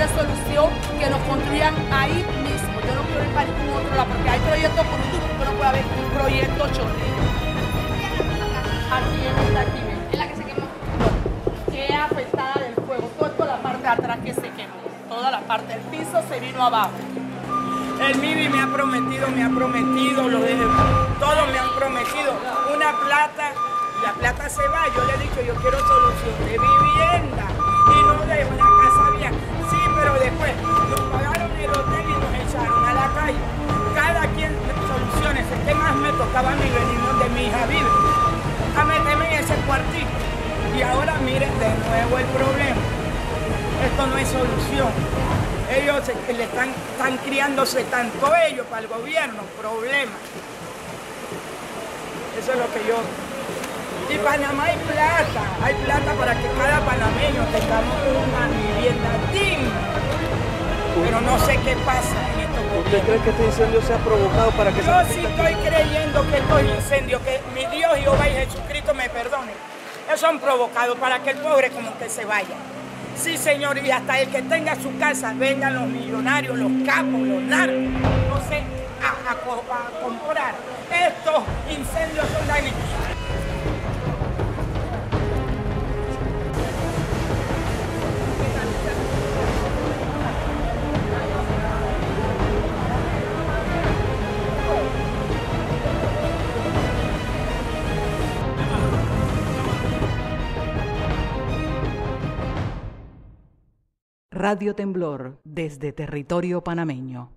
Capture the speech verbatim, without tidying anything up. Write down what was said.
darle solución, que nos construyan ahí mismo. Yo no quiero ir para ningún otro lado, porque hay proyectos por YouTube, pero no puede haber un proyecto chorrillo. Aquí en esta aquí, ¿Es la que se quemó? no, que es afectada del fuego, toda la parte de atrás que se quemó, toda la parte del piso se vino abajo. El M I B I me ha prometido, me ha prometido, lo de, todos me han prometido una plata, y la plata se va. Yo le he dicho, yo quiero solución de vivienda y no de una casa vieja. Sí, pero después nos pagaron el hotel y nos echaron a la calle. Cada quien soluciones. ¿Qué más me tocaba a mí venirnos de mi hija vive? A meterme en ese cuartito. Y ahora miren de nuevo el problema. Esto no es solución. Ellos se, le están, están criándose tanto ellos para el gobierno, problema. Eso es lo que yo... Y Panamá hay plata, hay plata para que cada panameño tengamos una vivienda digna. Pero no sé qué pasa en estos gobiernos. ¿Usted cree que este incendio se ha provocado para que se... Yo sí estoy creyendo que estos incendios, que mi Dios, Jehová y Jesucristo me perdone, esos son provocados para que el pobre como que se vaya. Sí, señor, y hasta el que tenga su casa, vengan los millonarios, los capos, los narcos, no sé, a, a, a comprar. Estos incendios son dañinos. Radio Temblor, desde territorio panameño.